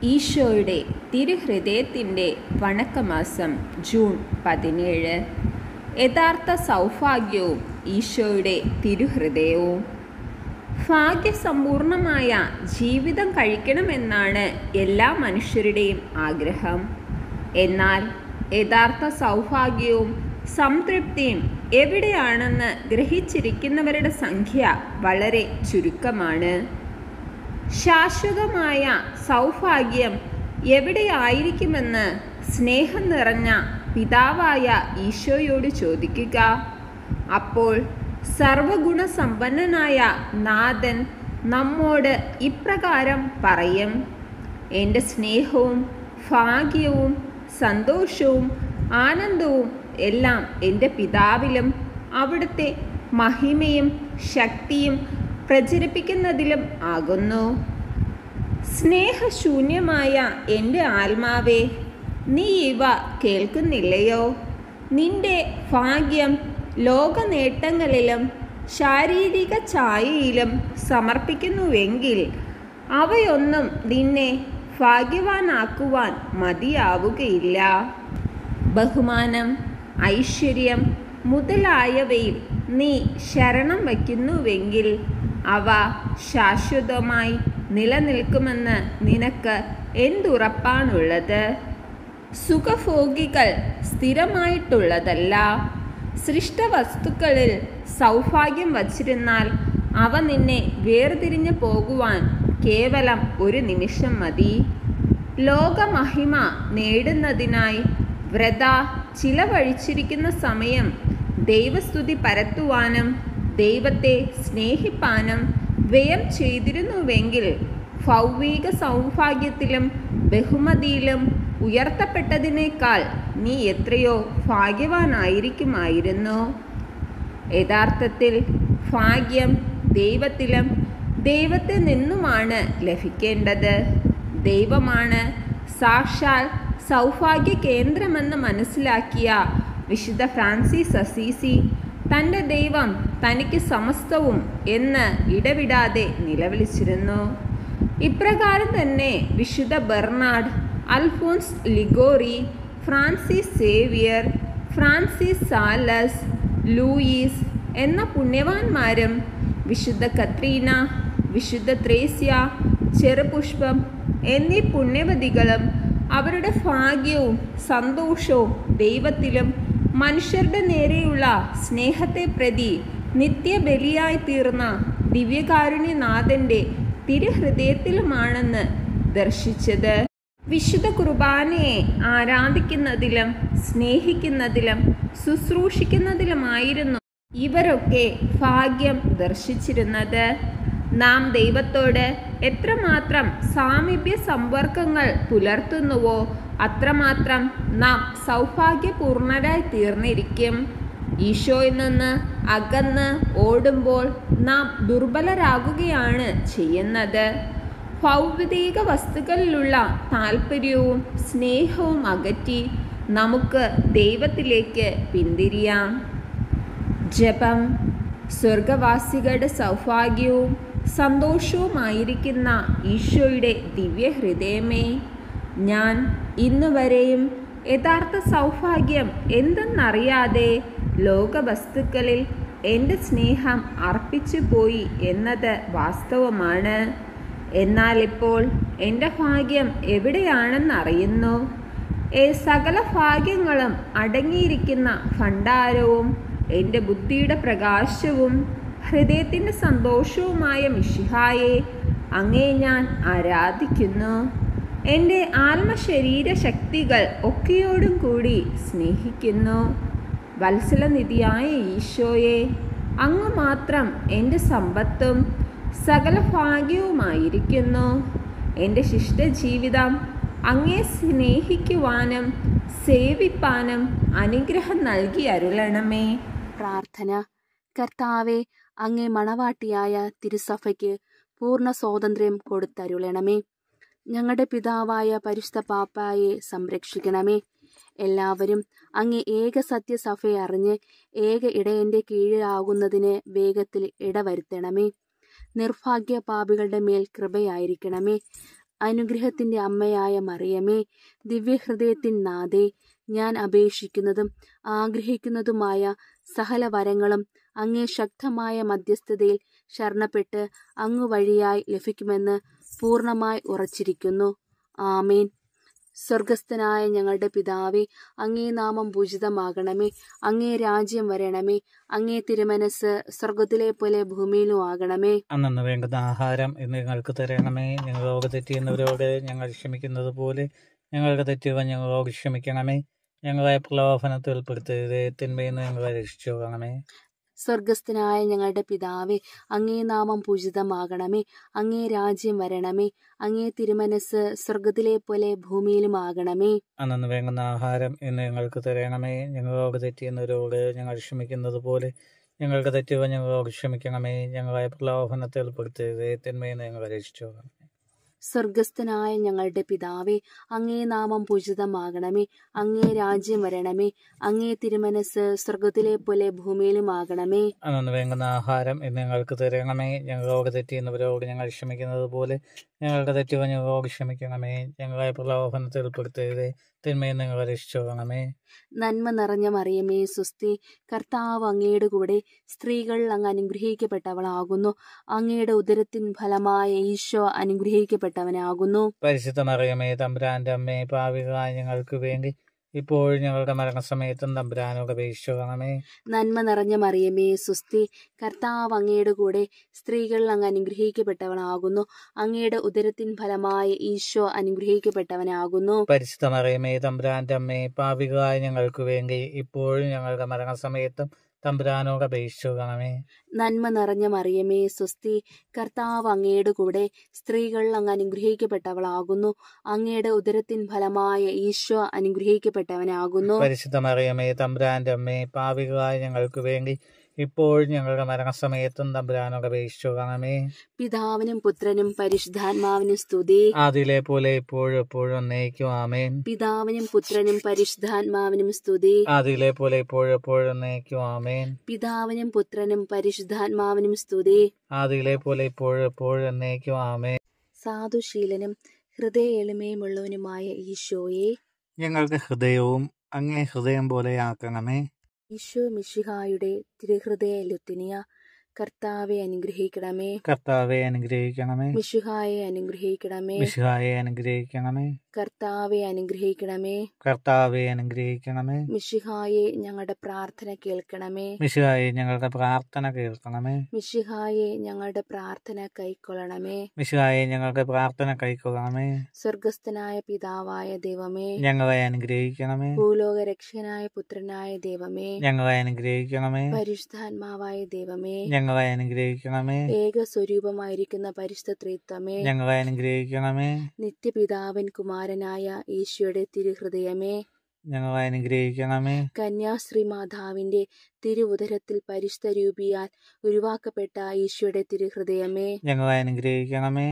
ഈശോയുടെ തിരുഹൃദയത്തിൻ്റെ വണക്കമാസം ജൂൺ 17. യഥാർത്ഥ സൗഭാഗ്യവും ഈശോയുടെ തിരുഹൃദയവും. ഭാഗ്യസമ്പൂർണമായ ജീവിതം കഴിക്കണമെന്നാണ് എല്ലാ മനുഷ്യരുടെയും ആഗ്രഹം. എന്നാൽ യഥാർത്ഥ സൗഭാഗ്യവും സംതൃപ്തിയും എവിടെയാണെന്ന് ഗ്രഹിച്ചിരിക്കുന്നവരുടെ സംഖ്യ വളരെ ചുരുക്കമാണ്. ശാശ്വതമായ സൗഭാഗ്യം എവിടെയായിരിക്കുമെന്ന് സ്നേഹം നിറഞ്ഞ പിതാവായ ഈശോയോട് ചോദിക്കുക. അപ്പോൾ സർവഗുണസമ്പന്നനായ നാഥൻ നമ്മോട് ഇപ്രകാരം പറയും: എൻ്റെ സ്നേഹവും ഭാഗ്യവും സന്തോഷവും ആനന്ദവും എല്ലാം എൻ്റെ പിതാവിലും അവിടുത്തെ മഹിമയും ശക്തിയും പ്രചരിപ്പിക്കുന്നതിലും ആകുന്നു. സ്നേഹശൂന്യമായ എൻ്റെ ആത്മാവേ, നീ ഇവ കേൾക്കുന്നില്ലയോ? നിന്റെ ഭാഗ്യം ലോക നേട്ടങ്ങളിലും ശാരീരിക ഛായയിലും സമർപ്പിക്കുന്നുവെങ്കിൽ അവയൊന്നും നിന്നെ ഭാഗ്യവാനാക്കുവാൻ മതിയാവുകയില്ല. ബഹുമാനം, ഐശ്വര്യം മുതലായവയിൽ നീ ശരണം വയ്ക്കുന്നുവെങ്കിൽ അവ ശാശ്വതമായി നിലനിൽക്കുമെന്ന് നിനക്ക് എന്തുറപ്പാണുള്ളത്? സുഖഭോഗികൾ സ്ഥിരമായിട്ടുള്ളതല്ല. സൃഷ്ടവസ്തുക്കളിൽ സൗഭാഗ്യം വച്ചിരുന്നാൽ അവ നിന്നെ വേർതിരിഞ്ഞു പോകുവാൻ കേവലം ഒരു നിമിഷം മതി. ലോകമഹിമ നേടുന്നതിനായി വൃഥാ ചിലവഴിച്ചിരിക്കുന്ന സമയം ദൈവസ്തുതി പരത്തുവാനും ദൈവത്തെ സ്നേഹിപ്പാനും വ്യയം ചെയ്തിരുന്നുവെങ്കിൽ ഭൗവിക സൗഭാഗ്യത്തിലും ബഹുമതിയിലും ഉയർത്തപ്പെട്ടതിനേക്കാൾ നീ എത്രയോ ഭാഗ്യവാനായിരിക്കുമായിരുന്നു. യഥാർത്ഥത്തിൽ ഭാഗ്യം ദൈവത്തിലും ദൈവത്തിൽ നിന്നുമാണ് ലഭിക്കേണ്ടത്. ദൈവമാണ് സാക്ഷാൽ സൗഭാഗ്യ കേന്ദ്രമെന്ന് മനസ്സിലാക്കിയ വിശുദ്ധ ഫ്രാൻസിസ് അസീസി തൻ്റെ ദൈവം തനിക്ക് സമസ്തവും എന്ന് ഇടവിടാതെ നിലവിളിച്ചിരുന്നു. ഇപ്രകാരം തന്നെ വിശുദ്ധ Bernard, Alphonse Liguori, Francis Xavier, Francis Sales, Louis എന്ന പുണ്യവാന്മാരും വിശുദ്ധ കത്രീന, വിശുദ്ധ ത്രേസ്യ, ചെറുപുഷ്പം എന്നീ പുണ്യവതികളും അവരുടെ ഭാഗ്യവും സന്തോഷവും ദൈവത്തിലും മനുഷ്യരുടെ നേരെയുള്ള സ്നേഹത്തെ പ്രതി നിത്യബലിയായി തീർന്ന ദിവ്യകാരുണ്യനാഥൻ്റെ തിരുഹൃദയത്തിലുമാണെന്ന് ദർശിച്ചത്. വിശുദ്ധ കുർബാനയെ ആരാധിക്കുന്നതിലും സ്നേഹിക്കുന്നതിലും ശുശ്രൂഷിക്കുന്നതിലുമായിരുന്നു ഇവരൊക്കെ ഭാഗ്യം ദർശിച്ചിരുന്നത്. നാം ദൈവത്തോട് എത്രമാത്രം സാമീപ്യ സമ്പർക്കങ്ങൾ പുലർത്തുന്നുവോ അത്രമാത്രം നാം സൗഭാഗ്യപൂർണരായി തീർന്നിരിക്കും. ഈശോയിൽ നിന്ന് അകന്ന് ഓടുമ്പോൾ നാം ദുർബലരാകുകയാണ് ചെയ്യുന്നത്. ഭൗതിക വസ്തുക്കളിലുള്ള താല്പര്യവും സ്നേഹവും അകറ്റി നമുക്ക് ദൈവത്തിലേക്ക് പിന്തിരിയാം. ജപം. സ്വർഗവാസികളുടെ സൗഭാഗ്യവും സന്തോഷവുമായിരിക്കുന്ന ഈശോയുടെ ദിവ്യഹൃദയമേ, ഞാൻ ഇന്നുവരെയും യഥാർത്ഥ സൗഭാഗ്യം എന്തെന്നറിയാതെ ലോകവസ്തുക്കളിൽ എൻ്റെ സ്നേഹം അർപ്പിച്ചു പോയി എന്നത് വാസ്തവമാണ്. എന്നാൽ ഇപ്പോൾ എൻ്റെ ഭാഗ്യം എവിടെയാണെന്നറിയുന്നു. സകല ഭാഗ്യങ്ങളും അടങ്ങിയിരിക്കുന്ന ഭണ്ഡാരവും എൻ്റെ ബുദ്ധിയുടെ പ്രകാശവും ഹൃദയത്തിൻ്റെ സന്തോഷവുമായ മിശിഹായെ, അങ്ങേ ഞാൻ ആരാധിക്കുന്നു. എൻ്റെ ആത്മശരീര ശക്തികൾ ഒക്കെയോടും കൂടി സ്നേഹിക്കുന്നു. വത്സലനിധിയായ ഈശോയെ, അങ്ങ് മാത്രം എൻ്റെ സമ്പത്തും സകല ഭാഗ്യവുമായിരിക്കുന്നു. എൻ്റെ ശിഷ്ടജീവിതം അങ്ങേ സ്നേഹിക്കുവാനും സേവിപ്പാനും അനുഗ്രഹം നൽകി അരുളണമേ. പ്രാർത്ഥന. കർത്താവെ, അങ്ങേ മണവാട്ടിയായ തിരുസഭയ്ക്ക് പൂർണ്ണ സ്വാതന്ത്ര്യം കൊടുത്തരുളണമേ. ഞങ്ങളുടെ പിതാവായ പരിശുദ്ധ പാപ്പായെ സംരക്ഷിക്കണമേ. എല്ലാവരും അങ്ങേ ഏക സത്യസഭയെ അറിഞ്ഞ് ഏക ഇടയന്റെ കീഴിലാകുന്നതിന് വേഗത്തിൽ ഇടവരുത്തണമേ. നിർഭാഗ്യ പാപികളുടെ മേൽ കൃപയായിരിക്കണമേ. അനുഗ്രഹത്തിന്റെ അമ്മയായ മറിയമേ, ദിവ്യഹൃദയത്തിൻ നാഥേ, ഞാൻ അപേക്ഷിക്കുന്നതും ആഗ്രഹിക്കുന്നതുമായ സകല വരങ്ങളും അങ്ങേ ശക്തമായ മധ്യസ്ഥതയിൽ ശരണപ്പെട്ട് അങ്ങു വഴിയായി ലഭിക്കുമെന്ന് പൂർണ്ണമായി ഉറച്ചിരിക്കുന്നു. ആമേൻ. സ്വർഗസ്ഥനായ ഞങ്ങളുടെ പിതാവേ, അങ്ങേ നാമം പൂജിതമാകണമേ. അങ്ങേ രാജ്യം വരണമേ. അങ്ങേ തിരുമനസ് സ്വർഗത്തിലെ പോലെ ഭൂമിയിലും ആകണമേ. അന്നു വേണ്ടുന്ന ആഹാരം ഇന്ന് ഞങ്ങൾക്ക് തരണമേ. ഞങ്ങളോട് തെറ്റിയുന്നവരോട് ഞങ്ങൾ ക്ഷമിക്കുന്നത് പോലെ ഞങ്ങൾക്ക് തെറ്റുക ഞങ്ങളോട് ക്ഷമിക്കണമേ. ഞങ്ങളെ പ്രലോഭനത്തിൽ ഉൾപ്പെടുത്തരുത്, തിന്മയിൽ നിന്ന് ഞങ്ങളെ രക്ഷിച്ചു കൊള്ളണമേ. സ്വർഗസ്ഥനായ ഞങ്ങളുടെ പിതാവേ, അങ്ങേ നാമം പൂജിതമാകണമേ. അങ്ങേ രാജ്യം വരണമേ. അങ്ങേ തിരുമനസ് സ്വർഗത്തിലെ പോലെ ഭൂമിയിലും ആകണമേ. അന്നു വേണ്ടുന്ന ആഹാരം ഇന്ന് ഞങ്ങൾക്ക് തരണമേ. ഞങ്ങളോട് തെറ്റിയുന്നവരോട് ഞങ്ങൾ ക്ഷമിക്കുന്നത് പോലെ ഞങ്ങൾക്ക് തെറ്റുക ഞങ്ങളോട് ക്ഷമിക്കണമേ. ഞങ്ങളെ പ്രലോഭനത്തിൽ ഉൾപ്പെടുത്തരുത്, തിന്മയിൽ നിന്ന് ഞങ്ങളെ രക്ഷിച്ചു കൊള്ളണമേ. സ്വർഗസ്ഥനായ ഞങ്ങളുടെ പിതാവേ, അങ്ങേ നാമം പൂജിതമാകണമേ. അങ്ങേ രാജ്യം വരണമേ. അങ്ങേ തിരുമനസ് സ്വർഗത്തിലെ പോലെ ഭൂമിയിലും ആകണമേ. അന്നു വേണ്ടുന്ന ആഹാരം ഇന്ന് ഞങ്ങൾക്ക് തരണമേ. ഞങ്ങളോട് തെറ്റിയുന്നവരോട് ഞങ്ങൾ ക്ഷമിക്കുന്നത് പോലെ ഞങ്ങളുടെ തെറ്റുക ഞങ്ങളോട് ക്ഷമിക്കണമേ. ഞങ്ങളെ പ്രലോഭനത്തിൽ ഉൾപ്പെടുത്തരുത്, തിന്മയിൽ നിന്ന് ഞങ്ങളെ രക്ഷിച്ചു കൊള്ളണമേ. നന്മ നിറഞ്ഞ മറിയമേ, സ്വസ്തി. കർത്താവ് അങ്ങയുടെ കൂടെ സ്ത്രീകൾ അങ്ങ് അനുഗ്രഹിക്കപ്പെട്ടവളാകുന്നു. അങ്ങയുടെ ഉദരത്തിൻ ഫലമായ ഈശോ അനുഗ്രഹിക്കപ്പെട്ടവനാകുന്നു. പരിശുദ്ധ മറിയമേ, തമ്പുരാന്റെ അമ്മേ, പാപികളായ ഞങ്ങൾക്ക് വേണ്ടി ഇപ്പോഴും ഞങ്ങളുടെ മരണസമയത്തും തമ്പുരാനോട് അപേക്ഷിച്ചു കൊള്ളണമേ. നന്മ നിറഞ്ഞ മറിയമേ, സ്വസ്തി. കർത്താവ് അങ്ങയുടെ കൂടെ സ്ത്രീകൾ അങ്ങ് അനുഗ്രഹിക്കപ്പെട്ടവളാകുന്നു. അങ്ങയുടെ ഉദരത്തിൻ ഫലമായ ഈശോ അനുഗ്രഹിക്കപ്പെട്ടവനാകുന്നു. പരിശുദ്ധ മറിയമേ, തമ്പുരാന്റെ അമ്മേ, പാപികളായ ഞങ്ങൾക്ക് വേണ്ടി ഇപ്പോഴും ഞങ്ങളുടെ മരണസമയത്തും തമ്പുരാനോട് അപേക്ഷിച്ചു കൊള്ളണമേ. നന്മ നിറഞ്ഞ മറിയമേ, സ്വസ്തി. കർത്താവ് അങ്ങയുടെ കൂടെ സ്ത്രീകൾ അങ്ങ് അനുഗ്രഹിക്കപ്പെട്ടവളാകുന്നു. അങ്ങയുടെ ഉദരത്തിൻ ഫലമായ ഈശോ അനുഗ്രഹിക്കപ്പെട്ടവനാകുന്നു. പരിശുദ്ധ മറിയമേ, തമ്പുരാന്റെ അമ്മേ, പാപികളായ ഞങ്ങൾക്ക് വേണ്ടി ഇപ്പോഴും ഞങ്ങളുടെ മരണസമയത്തും തമ്പുരാനോട് അപേക്ഷിച്ചു കൊള്ളണമേ. പിതാവിനും പുത്രനും പരിശുദ്ധാത്മാവിനും സ്തുതി. ആദിയിലെ പോലെ ഇപ്പോഴും എപ്പോഴും എന്നേക്കും ആമേൻ. പിതാവിനും പുത്രനും പരിശുദ്ധാത്മാവിനും സ്തുതി. ആദിയിലെ പോലെ ഇപ്പോഴും എപ്പോഴും എന്നേക്കും ആമേൻ. പിതാവിനും പുത്രനും പരിശുദ്ധാത്മാവിനും സ്തുതി. ആദിയിലെ പോലെ ഇപ്പോഴും എപ്പോഴും എന്നേക്കും ആമേൻ. സാധുശീലനും ഹൃദയ എളിമയുമുള്ളവനുമായ ഈശോയെ, ഞങ്ങൾക്ക് ഹൃദയവും അങ്ങേ ഹൃദയം പോലെ ആക്കണമേ. ഈശോ മിശിഹായുടെ തിരുഹൃദയ ലുത്തിനിയ, കർത്താവെ അനുഗ്രഹിക്കണമേ. കർത്താവെ അനുഗ്രഹിക്കണമേ. മിശിഹായെ അനുഗ്രഹിക്കണമേ. മിശിഹായെ അനുഗ്രഹിക്കണമേ. കർത്താവെ അനുഗ്രഹിക്കണമേ. കർത്താവെ അനുഗ്രഹിക്കണമേ. മിശിഹായെ ഞങ്ങളുടെ പ്രാർത്ഥന കേൾക്കണമേ. മിശിഹായെ ഞങ്ങളുടെ പ്രാർത്ഥന കേൾക്കണമേ. മിശിഹായെ ഞങ്ങളുടെ പ്രാർത്ഥന കൈക്കൊള്ളണമേ. മിശിഹായെ ഞങ്ങളുടെ പ്രാർത്ഥന കൈക്കൊള്ളണമേ. സ്വർഗസ്ഥനായ പിതാവായ ദൈവമേ, ഞങ്ങളെ അനുഗ്രഹിക്കണമേ. ഭൂലോക രക്ഷകനായ പുത്രനായ ദൈവമേ, ഞങ്ങളെ അനുഗ്രഹിക്കണമേ. പരിശുദ്ധാത്മാവായ ദൈവമേ, ഞങ്ങളെ അനുഗ്രഹിക്കണമേ. ഏക സ്വരൂപമായിരിക്കുന്ന പരിശുദ്ധ ത്രിത്വമേ, ഞങ്ങളെ അനുഗ്രഹിക്കണമേ. നിത്യപിതാവൻ കുമാരനായ ഈശോയുടെ തിരുഹൃദയമേ, ഞങ്ങളെ അനുഗ്രഹിക്കണമേ. കന്യാശ്രീ മാതാവിന്റെ തിരുവുദരത്തിൽ പരിശുദ്ധ രൂപിയാൽ ഉരുവാക്കപ്പെട്ട ഈശോയുടെ തിരുഹൃദയമേ, ഞങ്ങളെ അനുഗ്രഹിക്കണമേ.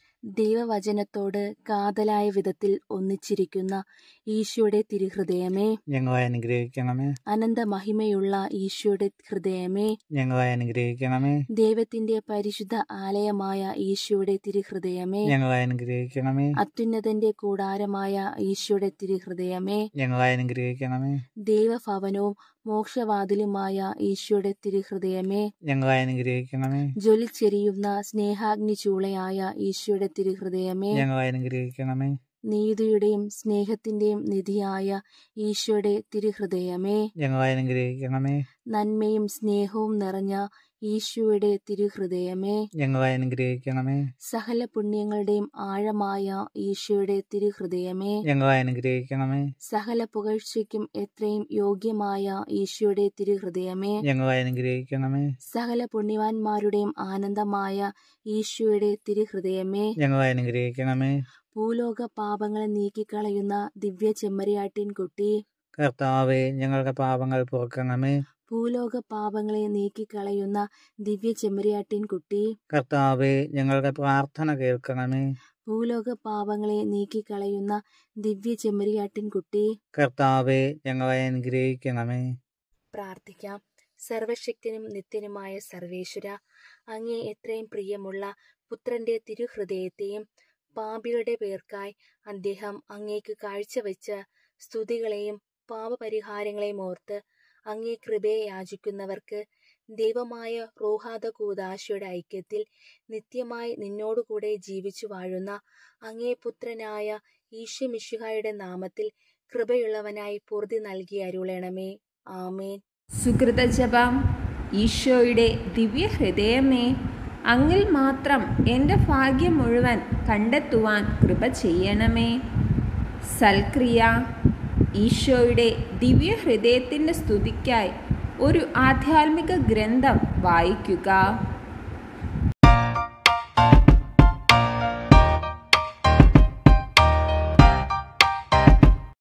ദൈവവചനത്തോട് കാതലായ വിധത്തിൽ ഒന്നിച്ചിരിക്കുന്ന ഈശോയുടെ തിരുഹൃദയമേ, ഞങ്ങളെ അനുഗ്രഹിക്കണമേ. അനന്ത മഹിമയുള്ള ഈശോയുടെ ഹൃദയമേ, ഞങ്ങളെ അനുഗ്രഹിക്കണമേ. ദൈവത്തിന്റെ പരിശുദ്ധ ആലയമായ ഈശോയുടെ തിരുഹൃദയമേ, ഞങ്ങളെ അനുഗ്രഹിക്കണമേ. അത്യുന്നതന്റെ കൂടാരമായ ഈശോയുടെ തിരുഹൃദയമേ, ഞങ്ങളെ അനുഗ്രഹിക്കണമേ. ദൈവഭവനവും മോക്ഷവാതിലുമായ ഈശോയുടെ തിരുഹൃദയമേ, ഞങ്ങളെ അനുഗ്രഹിക്കണമേ. ജ്വലിച്ചെരിയുന്ന സ്നേഹാഗ്നി ചൂളയായ ഈശോയുടെ തിരുഹൃദയമേ, ഞങ്ങളെ അനുഗ്രഹിക്കണമേ. നീതിയുടെയും സ്നേഹത്തിന്റെയും നിധിയായ ഈശോയുടെ തിരുഹൃദയമേ, ഞങ്ങളെ അനുഗ്രഹിക്കണമേ. നന്മയും സ്നേഹവും നിറഞ്ഞ ഈശോയുടെ തിരുഹൃദയമേ, ഞങ്ങളെ അനുഗ്രഹിക്കണമേ. സകല പുണ്യങ്ങളുടെയും ആഴമായ ഈശോയുടെ തിരുഹൃദയമേ, ഞങ്ങളെ അനുഗ്രഹിക്കണമേ. സകല പുകഴ്ചയ്ക്കും എത്രയും യോഗ്യമായ ഈശോയുടെ തിരുഹൃദയമേ, ഞങ്ങളെ അനുഗ്രഹിക്കണമേ. സകല പുണ്യവാന്മാരുടെയും ആനന്ദമായ ഈശോയുടെ തിരുഹൃദയമേ, ഞങ്ങളെ അനുഗ്രഹിക്കണമേ. ഭൂലോക പാപങ്ങളെ നീക്കിക്കളയുന്ന ദിവ്യ ചെമ്മരിയാട്ടിൻ കുട്ടി, കർത്താവെ ഞങ്ങളുടെ പാപങ്ങൾ പൊറുക്കണമേ. ഭൂലോക പാപങ്ങളെ നീക്കിക്കളയുന്ന ദിവ്യ ചെമ്മരിയാട്ടിൻ കുട്ടി, കർത്താവെ ഞങ്ങളുടെ പ്രാർത്ഥന കേൾക്കണമേ. ഭൂലോക പാപങ്ങളെ നീക്കിക്കളയുന്ന ദിവ്യ ചെമ്മരിയാട്ടിൻ കുട്ടി, കർത്താവെ ഞങ്ങളെ അനുഗ്രഹിക്കണമേ. പ്രാർത്ഥിക്കാം. സർവശക്തനും നിത്യനുമായ സർവേശ്വര, അങ്ങേ എത്രയും പ്രിയമുള്ള പുത്രന്റെ തിരുഹൃദയത്തെയും പാപികളുടെ പേർക്കായി അദ്ദേഹം അങ്ങേക്ക് കാഴ്ചവെച്ച സ്തുതികളെയും പാപപരിഹാരങ്ങളെയും ഓർത്ത് അങ്ങേ കൃപയെ യാചിക്കുന്നവർക്ക് ദൈവമായ റൂഹാദ കൂദാശയുടെ ഐക്യത്തിൽ നിത്യമായി നിന്നോടുകൂടെ ജീവിച്ചു വാഴുന്ന അങ്ങേ പുത്രനായ ഈശോ മിശിഹായുടെ നാമത്തിൽ കൃപയുള്ളവനായി പൂർതി നൽകി അരുളണമേ. ആമേൻ. സുകൃതജപം. ഈശോയുടെ ദിവ്യഹൃദയമേ, അങ്ങിൽ മാത്രം എൻ്റെ ഭാഗ്യം മുഴുവൻ കണ്ടെത്തുവാൻ കൃപ ചെയ്യണമേ. സൽക്രിയ. ഈശോയുടെ ദിവ്യഹൃദയത്തിൻ്റെ സ്തുതിക്കായി ഒരു ആധ്യാത്മിക ഗ്രന്ഥം വായിക്കുക.